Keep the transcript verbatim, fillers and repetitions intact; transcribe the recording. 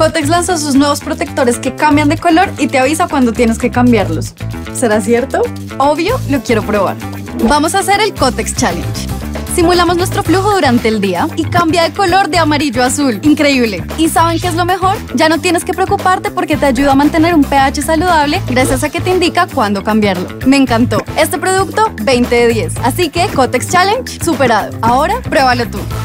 Kotex lanzó sus nuevos protectores que cambian de color y te avisa cuando tienes que cambiarlos. ¿Será cierto? Obvio, lo quiero probar. Vamos a hacer el Kotex Challenge. Simulamos nuestro flujo durante el día y cambia de color de amarillo a azul. Increíble. ¿Y saben qué es lo mejor? Ya no tienes que preocuparte porque te ayuda a mantener un pH saludable gracias a que te indica cuándo cambiarlo. Me encantó. Este producto, veinte de diez. Así que Kotex Challenge superado. Ahora, pruébalo tú.